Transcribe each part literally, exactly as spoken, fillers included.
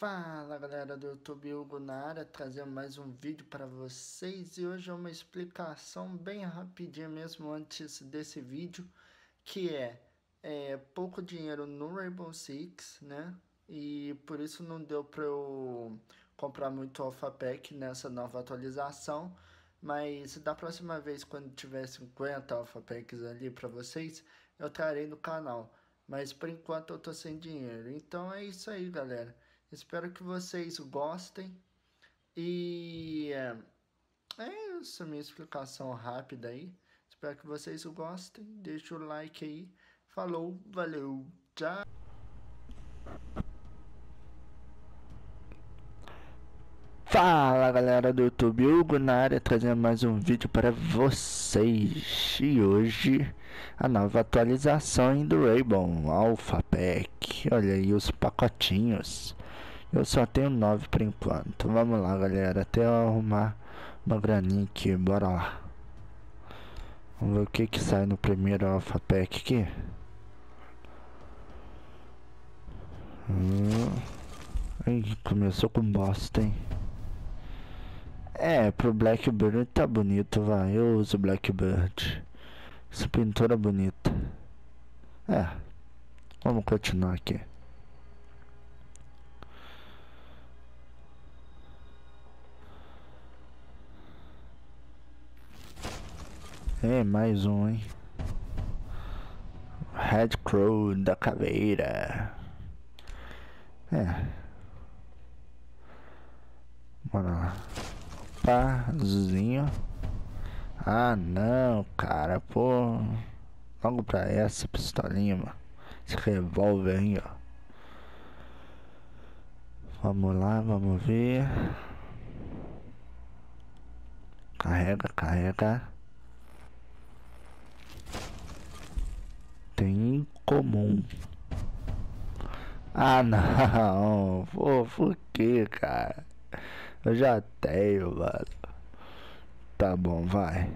Fala galera do YouTube, Hugo na área, trazendo mais um vídeo para vocês. E hoje é uma explicação bem rapidinha mesmo antes desse vídeo, que é, é pouco dinheiro no Rainbow Six, né? E por isso não deu para eu comprar muito Alpha Pack nessa nova atualização. Mas da próxima vez, quando tiver cinquenta Alpha Packs ali para vocês, eu trarei no canal. Mas por enquanto eu tô sem dinheiro. Então é isso aí, galera. Espero que vocês gostem. E é, é isso, minha explicação rápida aí. Espero que vocês gostem. Deixa o like aí. Falou, valeu, tchau. Fala galera do YouTube, Hugo na área, trazendo mais um vídeo para vocês. E hoje a nova atualização do Rainbow Alpha Pack. Olha aí os pacotinhos. Eu só tenho nove por enquanto. Vamos lá galera, até eu arrumar uma graninha aqui, bora lá. Vamos ver o que que sai no primeiro Alpha Pack aqui. Hum. Ih, começou com bosta, hein. É, pro Blackbird tá bonito, vai. Eu uso Blackbird. Essa pintura é bonita. É, vamos continuar aqui. É, mais um, hein. Red Crow da caveira. É. Bora lá. Pazinho. Ah não, cara, pô. Logo pra essa pistolinha, mano. Esse revólver aí, ó. Vamos lá, vamos ver. Carrega, carrega. Tem incomum. Ah não, pô, por que, cara? Eu já tenho, mano. Tá bom, vai.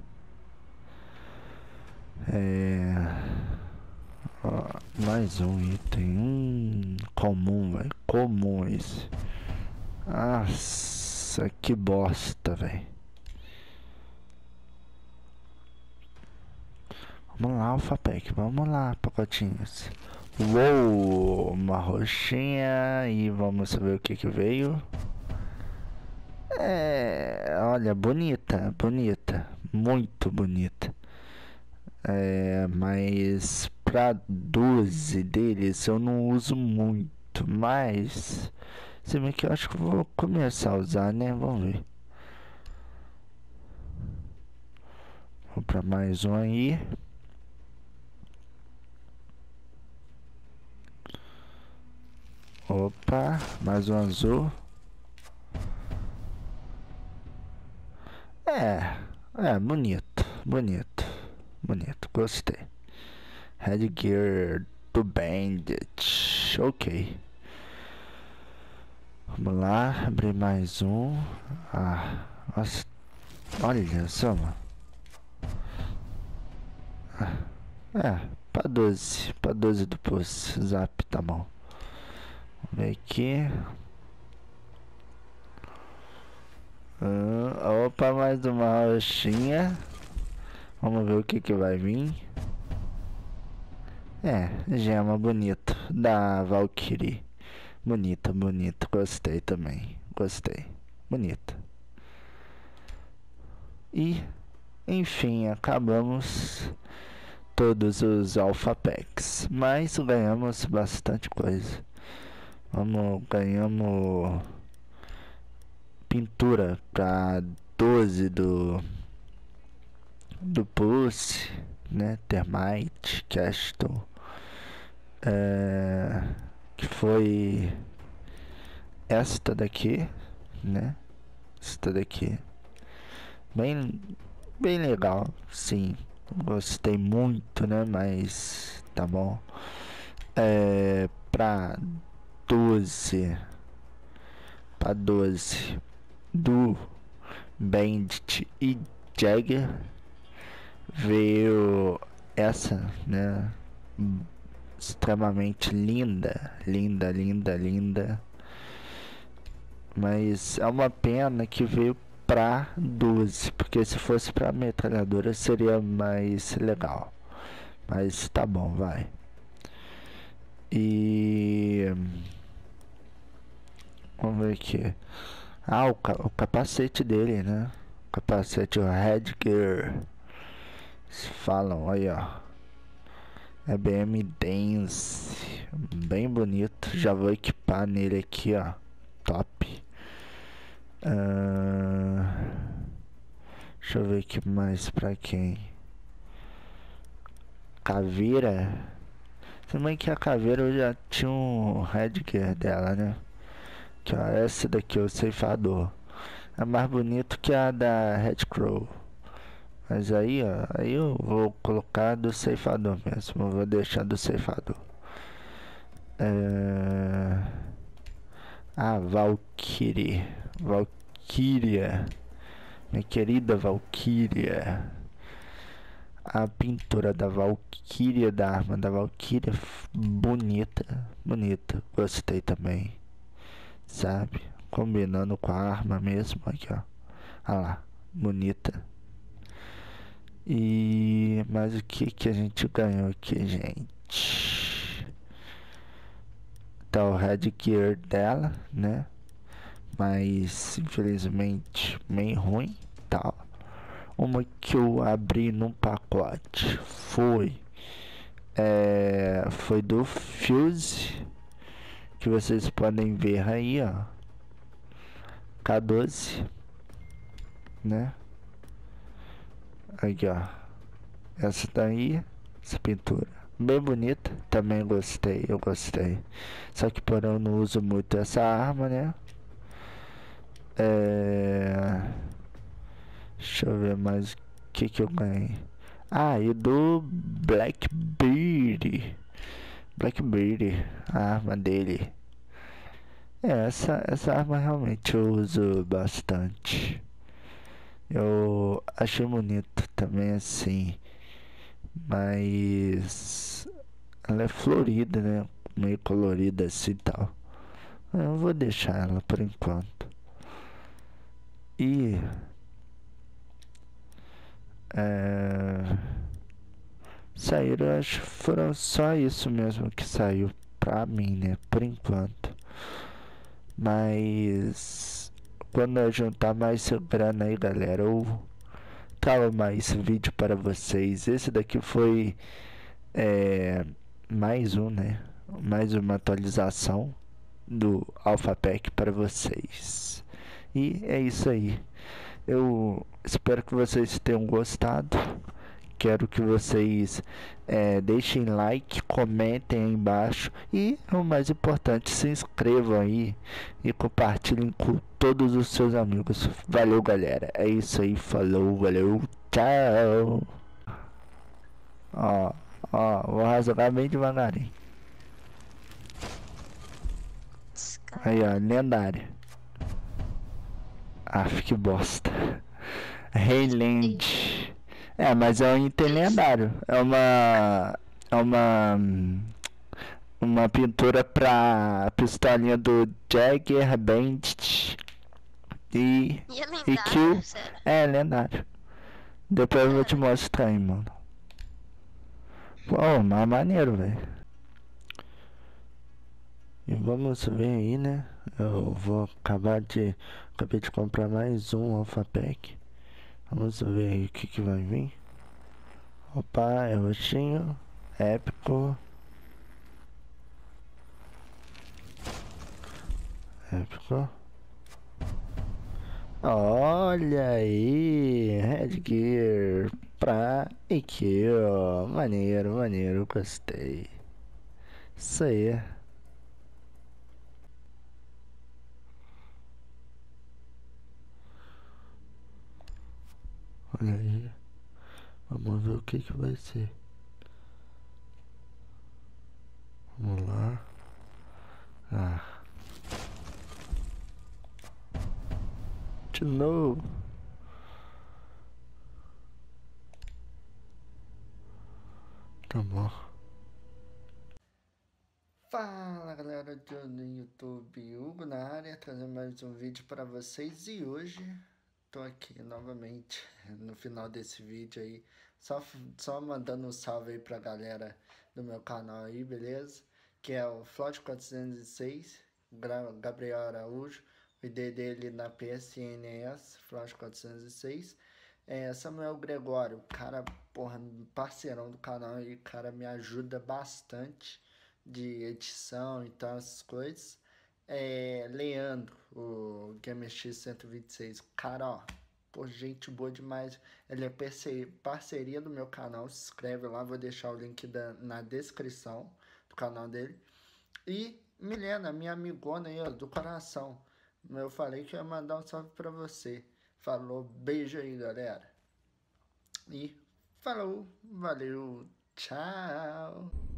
É... Ó, mais um item. Hum, comum, velho. Comum esse. Nossa, que bosta, velho. Vamos lá, Alpha Pack. Vamos lá, pacotinhos. Uou, uma roxinha. E vamos ver o que que veio. É, olha, bonita, bonita, muito bonita. É, mas pra doze deles eu não uso muito, mas se bem que eu acho que eu vou começar a usar, né? Vamos ver. Vou pra mais um aí. Opa, mais um azul. É, é, bonito, bonito, bonito, gostei. Headgear do Bandit, ok. Vamos lá, abrir mais um. Ah, nossa, olha só, mano. Ah, é, pra doze, pra doze do poço, zap, tá bom. Vamos ver aqui. Uh, opa, mais uma roxinha. Vamos ver o que que vai vir. É, gema bonito da Valkyrie. Bonita, bonita. Gostei também. Gostei. Bonita. E, enfim, acabamos todos os Alpha Packs. Mas ganhamos bastante coisa. Vamos, ganhamos pintura para doze do do Pulse, né? Termite, Castle, é, que foi esta daqui, né? Esta daqui, bem bem legal, sim. Gostei muito, né? Mas tá bom. É, para doze, para doze do Bandit e Jagger veio essa, né, extremamente linda, linda, linda, linda, Mas é uma pena que veio pra doze, porque se fosse pra metralhadora seria mais legal. Mas tá bom, vai. E vamos ver aqui. Ah, o, ca o capacete dele, né? O capacete, o headgear. Se falam, aí ó. É B M Dance. Bem bonito. Já vou equipar nele aqui, ó. Top. Uh, deixa eu ver aqui mais pra quem. Caveira. Também que a caveira eu já tinha um headgear dela, né? Que ó, essa daqui, o ceifador. É mais bonito que a da Headcrow. Mas aí, ó, aí eu vou colocar do ceifador mesmo. Eu vou deixar do ceifador. É... Ah, Valkyrie. Valkyria. Minha querida Valkyria. A pintura da Valkyria, da arma da Valkyria, bonita, bonita. Gostei também, sabe? Combinando com a arma mesmo, aqui ó. Ah lá, bonita. E mas o que que a gente ganhou aqui, gente? Tá o headgear dela, né? Mas infelizmente meio ruim, tal. Uma que eu abri num pacote foi é, foi do Fuse, que vocês podem ver aí, ó, K doze, né? Aqui, ó, essa daí, essa pintura, bem bonita, também gostei, eu gostei. Só que porém eu não uso muito essa arma, né? É... Deixa eu ver mais o que que eu ganhei. Ah, e do Blackbeard. Blackbeard, a arma dele. É, essa, essa arma realmente eu uso bastante. Eu achei bonito também assim. Mas ela é florida, né? Meio colorida assim e tal. Eu vou deixar ela por enquanto. E é, saíram, acho que foram só isso mesmo que saiu pra mim, né? Por enquanto. Mas quando eu juntar mais grana aí, galera, eu trago mais vídeo para vocês. Esse daqui foi é, mais um, né? Mais uma atualização do Alpha Pack para vocês. E é isso aí. Eu espero que vocês tenham gostado. Quero que vocês é, deixem like, comentem aí embaixo e, o mais importante, se inscrevam aí e compartilhem com todos os seus amigos. Valeu, galera. É isso aí. Falou, valeu, tchau. Ó, ó, vou rasgar bem devagarinho. Aí, ó, lendário. Aff, que bosta. Rayland. É, mas é um item lendário. É uma. É uma. Uma pintura pra pistolinha do Jagger Bandit. E. E é E lendário, Kill. sério? É lendário. Depois eu vou te mostrar aí, mano. Pô, mas maneiro, velho. E vamos ver aí, né? Eu vou acabar de. Acabei de comprar mais um Alpha Pack. Vamos ver aí o que, que vai vir. Opa, é roxinho. Épico. Épico. Olha aí. Headgear pra Kill. Maneiro, maneiro. Gostei. Isso aí. Olha aí. Vamos ver o que que vai ser. Vamos lá. Ah. De novo. Tá bom. Fala galera do YouTube, Hugo na área, trazendo mais um vídeo para vocês. E hoje tô aqui novamente no final desse vídeo aí, só, só mandando um salve aí pra galera do meu canal aí, beleza? Que é o Flot quatrocentos e seis, Gabriel Araújo, o I D dele na P S N é S, Flot quatrocentos e seis. É, Samuel Gregório, cara, porra, parceirão do canal aí, cara, me ajuda bastante de edição e tal, essas coisas. É, Leandro, o GamerX cento e vinte e seis, cara, ó, pô, gente boa demais. Ele é parceria do meu canal, se inscreve lá, vou deixar o link da, na descrição do canal dele. E Milena, minha amigona aí, ó, do coração. Eu falei que ia mandar um salve pra você. Falou, beijo aí, galera. E falou, valeu, tchau.